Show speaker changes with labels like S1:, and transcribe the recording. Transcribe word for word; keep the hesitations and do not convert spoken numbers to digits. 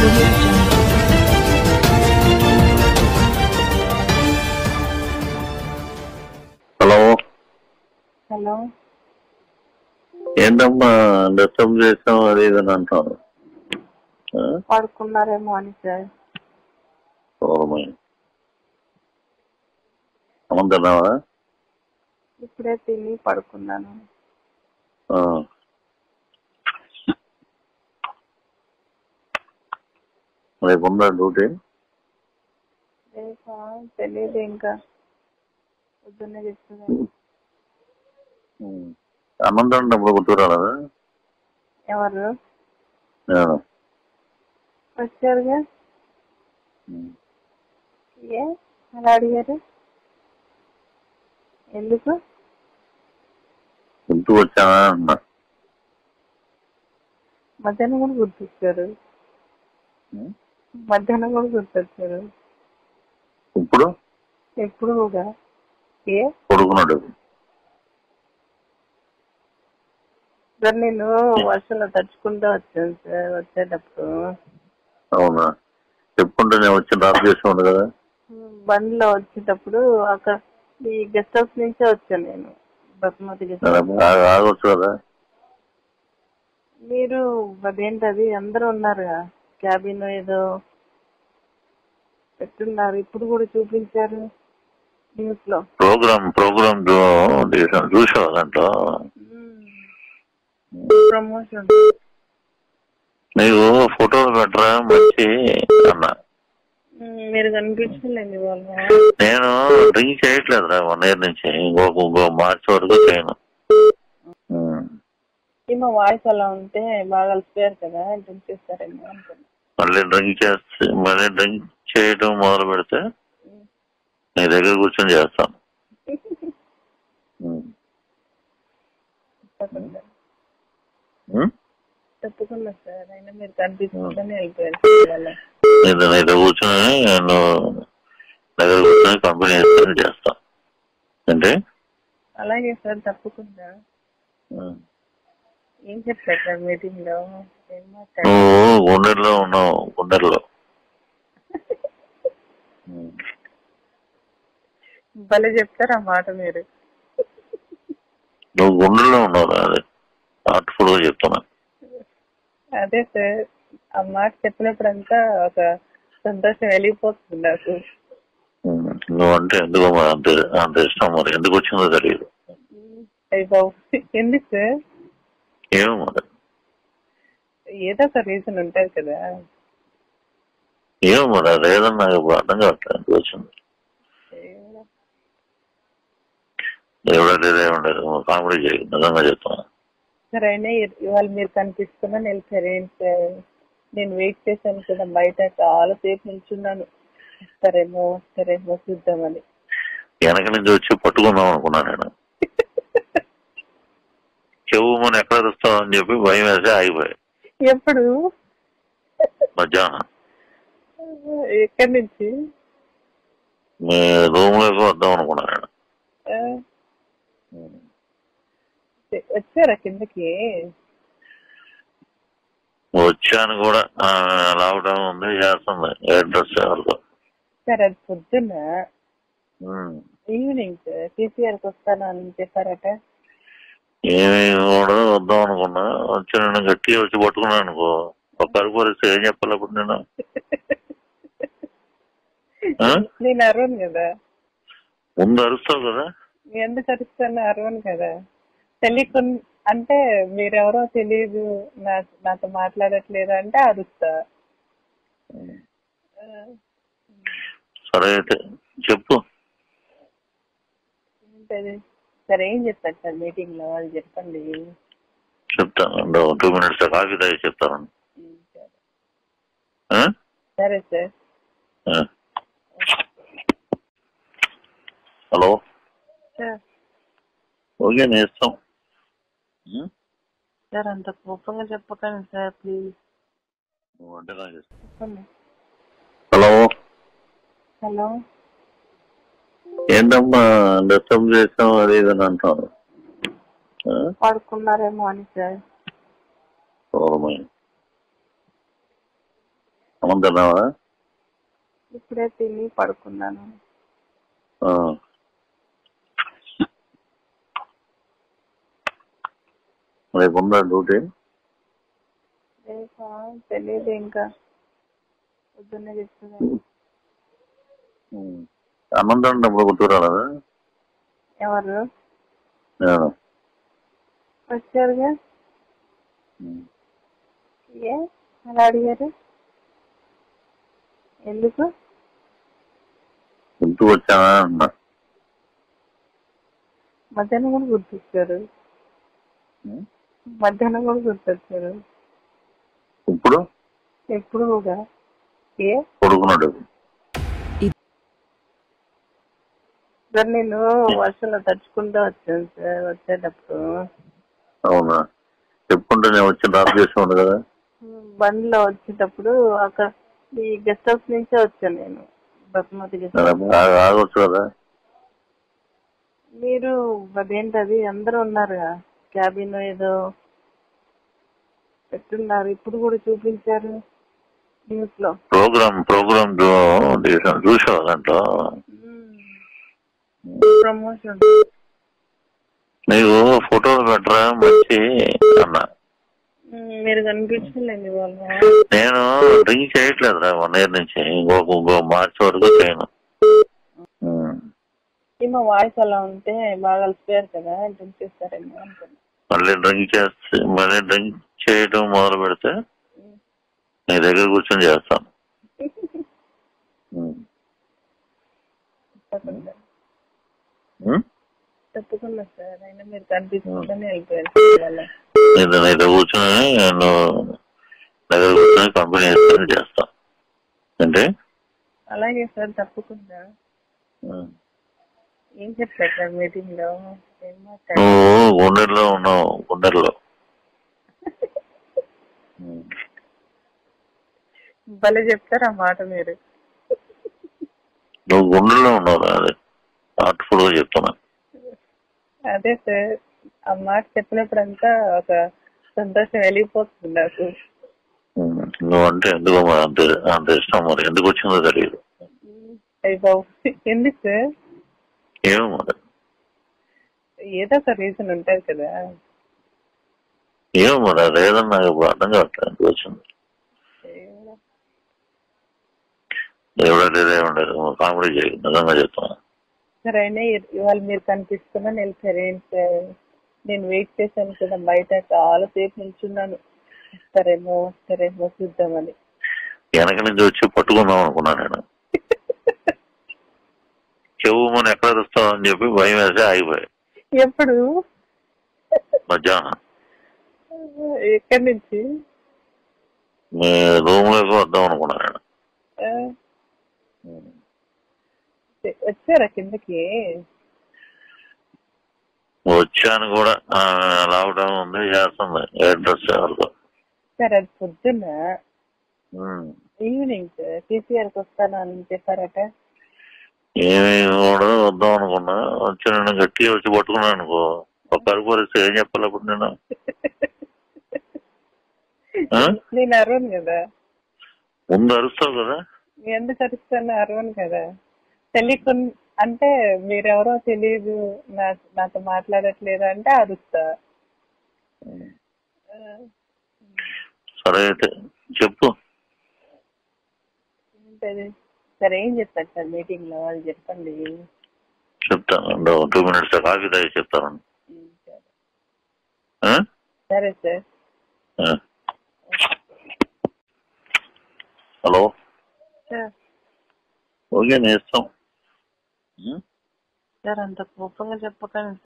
S1: audio jungle.
S2: Hello
S3: hello
S2: ఏంటమ్మా disturb చేసాం అది ఇది అని అంటారు.
S3: పడుకున్నారేమో అని సార్.
S2: అమ్మంటున్నావా?
S3: ఇప్పుడే తిని పడుకున్నాను.
S2: రేపు ఉందా డ్యూటీ?
S3: రేపా తెలియదు, ఇంకా పొద్దున్నే చెప్తున్నాను.
S2: అన్నం డబ్బులు గుర్తురాలదా?
S3: ఎవరు వచ్చారుగా? ఏ అలా అడిగారు ఎందుకు?
S2: గుర్తు వచ్చానా అన్నా.
S3: మధ్యాహ్నం కూడా గుర్తొచ్చారు, మధ్యాహ్నం కూడా గుర్తొచ్చారు.
S2: ఇప్పుడు
S3: ఎప్పుడు కూడా ఏ
S2: పడుకున్నాడు
S3: సార్, నేను వర్షంలో తడుచుకుంటూ వచ్చాను సార్ వచ్చేటప్పుడు.
S2: అవునా? చెప్పుకుంటే నేను వచ్చి డ్రాప్ చేసి కదా.
S3: బండిలో వచ్చేటప్పుడు అక్కడ ఈ గెస్ట్ హౌస్ నుంచే వచ్చాను నేను. బస్మతి గెస్ట్ హౌస్
S2: ఆగొచ్చు కదా.
S3: మీరు అదేంటది అందరూ ఉన్నారుగా, క్యాబిన్ ఏదో పెట్టున్నారు, ఇప్పుడు కూడా చూపించారు న్యూస్ లో.
S2: ప్రోగ్రామ్ ప్రోగ్రామ్ చూసావా దాంట్లో?
S3: ప్రమోషన్
S2: నీకు ఫోటోలు పెట్టరా మంచి అన్నా.
S3: మీరు కనిపించలేదు వాళ్ళు.
S2: నేను డ్రింక్ చేయట్లేదురా వన్ ఇయర్ నుంచి, ఇంకొక ఇంకో మార్చి వరకు చేయను.
S3: ఏమో వాయిస్ అలా ఉంటే బాగా అలసిపోయారు కదా, డ్రింక్ చేస్తారేమో అనుకున్నా.
S2: మళ్ళీ డ్రింక్ చేస్తే మళ్ళీ డ్రింక్ చేయడం మొదలు పెడితే నీ దగ్గర కూర్చొని చేస్తాను.
S3: తప్పకుండా సార్, అయినా మీరు కనిపించుకుంటూనే వెళ్ళిపోయారు.
S2: నేను దగ్గర కూర్చొని నేను దగ్గర కూర్చొని కంపెనీ వేసుకొని చేస్తాను అంటే.
S3: అలాగే సార్, తప్పకుండా. ఏం చెప్పారు సార్ మీటింగ్ లో?
S2: నువ్వు గుండెల్లో ఉన్నావు, గుండెల్లో.
S3: భలే చెప్తారు ఆ మాట మీరు.
S2: నువ్వు గుండెల్లో ఉన్నావు, అదే హార్ట్ఫుల్ గా చెప్తున్నా.
S3: అదే సార్, ఆ మాట చెప్పినప్పుడంతా ఒక సంతోషం వెళ్ళిపోతుంది నాకు.
S2: నువ్వంటే ఎందుకో మరి అంత అంత ఇష్టం, మరి ఎందుకు వచ్చిందో తెలియదు.
S3: అయ్య బాబు, ఎందుకు సార్?
S2: ఏమో మరి,
S3: ఏదో ఒక రీజన్ ఉంటుంది కదా.
S2: ఏమో మరి అది ఏదన్నా నాకు అర్థం కావట్లేదు ఎందుకు వచ్చింది. ఎవడలేదు ఏముండదు, కామెడీ చేయ నిజంగా చెప్తున్నా.
S3: సరే, అయినా ఇవాళ మీరు కనిపిస్తున్నా వెళ్ళిపోయారు ఏంటి సార్? నేను వెయిట్ చేశాను కదా బయట, చాలా సేపు నిల్చున్నాను, వస్తారేమో వస్తారేమో చూద్దామని.
S2: వెనక నుంచి వచ్చి పట్టుకుందాం అనుకున్నా నేను. చెవు మనం ఎక్కడ వస్తావు అని చెప్పి భయం వేసి ఆగిపోయాయి.
S3: ఎప్పుడు?
S2: మధ్యాహ్నం.
S3: ఎక్కడి నుంచి?
S2: రూమ్ లోకి వద్దాం అనుకున్నా నేను.
S3: వచ్చారా కిందకి?
S2: వచ్చాను కూడా, లాక్డౌన్ ఉంది చేస్తుంది అడ్రస్ ఎవరితో.
S3: సరే, అది పొద్దున్న. ఈవినింగ్ కేసీఆర్కి వస్తాను అని చెప్పారట.
S2: ఏమి కూడా వద్దాం అనుకున్నా, వచ్చి నేను గట్టిగా వచ్చి పట్టుకున్నాను అనుకో, ఒక పరిపరిస్తే ఏం చెప్పాలి అప్పుడు నేను?
S3: నేను అరవను కదా.
S2: ముందు అరుస్తావు కదా.
S3: ఎందుకు అరుస్తాను? అరవను కదా. తెలియకు అంటే మీరెవరో తెలియదు, నా నాతో మాట్లాడట్లేదు అంటే అరుస్తా.
S2: సరే అయితే చెప్పు.
S3: ఏంటది? సరే, ఏం చెప్తారు సార్ మీటింగ్ లో? అది చెప్పండి.
S2: చెప్తాను, టూ మినిట్స్ కాఫీ తాగి చెప్తాను.
S3: సరే సార్.
S2: హలో.
S3: సార్
S2: ఓకే, నేను ఇస్తాం
S3: సార్. అంత కోపంగా చెప్పకండి సార్, ప్లీజ్.
S2: చెప్పండి. హలో.
S3: హలో.
S2: ఏంటమ్మా డిస్టర్బ్ చేసాం అది ఇది అని అంటారు.
S3: పడుకున్నారేమో అని సార్.
S2: అన్నం తిన్నావా?
S3: ఇప్పుడే తిని పడుకున్నాను.
S2: రేపు ఉందా డ్యూటీ?
S3: రేపా తెలియదు, ఇంకా పొద్దున్నే చెప్తున్నాను.
S2: అన్నం తింటప్పుడు గుర్తురాలేదా?
S3: ఎవరు
S2: నేను
S3: వచ్చారుగా? ఏ అలా అడిగారు? ఎందుకు
S2: గుర్తు వచ్చానా అన్నా.
S3: మధ్యాహ్నం కూడా గుర్తొచ్చారు. మధ్యాహ్నం కూడా గుర్తొచ్చారు.
S2: ఇప్పుడు
S3: ఎప్పుడు కూడా ఏ
S2: పడుకున్నాడు.
S3: సార్ నేను వర్షంలో తడుచుకుంటూ వచ్చాను సార్ వచ్చేటప్పుడు.
S2: అవునా? చెప్పుకుంటే నేను వచ్చి డ్రాప్ చేసి కదా.
S3: బండిలో వచ్చేటప్పుడు అక్కడ ఈ గెస్ట్ హౌస్ నుంచే వచ్చాను నేను. బస్మతి గెస్ట్ హౌస్
S2: ఆగొచ్చు కదా.
S3: మీరు అదేంటది అందరూ ఉన్నారుగా, క్యాబిన్ ఏదో పెట్టున్నారు, ఇప్పుడు కూడా చూపించారు న్యూస్ లో.
S2: ప్రోగ్రామ్ ప్రోగ్రామ్ చూసావా దాంట్లో?
S3: ప్రమోషన్
S2: నీకు ఫోటోలు పెట్టరా మంచి అన్నా.
S3: మీరు కనిపించలేదు వాళ్ళు.
S2: నేను డ్రింక్ చేయట్లేదురా వన్ ఇయర్ నుంచి, ఇంకొక ఇంకో మార్చి వరకు చేయను.
S3: ఏమో వాయిస్ అలా ఉంటే బాగా అలసిపోయారు కదా, డ్రింక్ చేస్తారేమో అనుకున్నా.
S2: మళ్ళీ డ్రింక్ చేస్తే మళ్ళీ డ్రింక్ చేయడం మొదలు పెడితే నీ దగ్గర కూర్చొని చేస్తాను.
S3: తప్పకుండా తప్పకుండా సార్, అయినా మీరు కనిపించుకుంటూనే వెళ్ళిపోయారు.
S2: నీతో కూర్చొని నేను దగ్గర కూర్చొని కంపెనీ చేస్తాను అంటే.
S3: అలాగే సార్, తప్పకుండా. ఏం చెప్పారు సార్ మీటింగ్ లో?
S2: నువ్వు గుండెల్లో ఉన్నావు, గుండెల్లో.
S3: భలే చెప్తారు ఆ మాట మీరు.
S2: నువ్వు గుండెల్లో ఉన్నావు, అదే హార్ట్ఫుల్ గా చెప్తున్నా.
S3: అదే సార్, ఆ మాట చెప్పినప్పుడంతా ఒక సంతోషం వెళ్ళిపోతుంది నాకు.
S2: నువ్వంటే ఎందుకో మరి అంత అంత ఇష్టం, మరి ఎందుకు వచ్చిందో తెలియదు.
S3: అయ్యి బాబు, ఎందుకు సార్?
S2: ఏమో మరి,
S3: ఏదో ఒక రీజన్ ఉంటుంది కదా.
S2: ఏమో మరి అది ఏదన్నా నాకు ఇప్పుడు అర్థం కావట్లేదు ఎందుకు వచ్చింది. ఎవరైతే ఉండదు, కామెడీ చేయదు, నిజంగా చెప్తున్నా.
S3: సరే అయినా ఇవాళ మీరు కనిపిస్తున్నా వెళ్ళిపోయారు ఏంటి సార్? నేను వెయిట్ చేశాను కదా బయట, చాలా సేపు నిల్చున్నాను, వస్తారేమో వస్తారేమో చూద్దామని.
S2: వెనక నుంచి వచ్చి పట్టుకుందాం అనుకున్నా నేను. చెవు మనం ఎక్కడ వస్తావు అని చెప్పి భయం వేసి ఆగిపోయాయి.
S3: ఎప్పుడు?
S2: మధ్యాహ్నం.
S3: ఎక్కడి నుంచి?
S2: మీ రూమ్ లోకి వద్దాం అనుకున్నా నేను.
S3: వచ్చారా కిందకి?
S2: వచ్చాను కూడా, లాక్డౌన్ ఉంది చేస్తుంది అడ్రస్ ఎవరితో.
S3: సార్ అది పొద్దున్న, ఈవినింగ్ సార్ టీసీఆర్కి వస్తాను అని చెప్పారట.
S2: ఏమి కూడా వద్దాం అనుకున్నా, వచ్చి నేను గట్టిగా వచ్చి పట్టుకున్నాను అనుకో, ఒక కరుపు వరిస్తే ఏం చెప్పాలి అప్పుడు నేను?
S3: నేను అరవను కదా.
S2: ముందు అరుస్తావు కదా.
S3: ఎందుకు అరుస్తాను? అరవను కదా. తెలియకుండా అంటే మీరెవరో తెలియదు, నాతో మాట్లాడట్లేదు అంటే అరుస్తా.
S2: సరే అయితే చెప్పు.
S3: సరే ఏం చెప్తారు సార్ మీటింగ్ లో, అది చెప్పండి.
S2: చెప్తాను, టూ మినిట్స్ కాఫీ తాగి చెప్తాను.
S3: సరే సార్.
S2: హలో.
S3: సార్
S2: ఓకే, నేను ఇస్తాం
S3: సార్, అంత కోపంగా చెప్పకండి.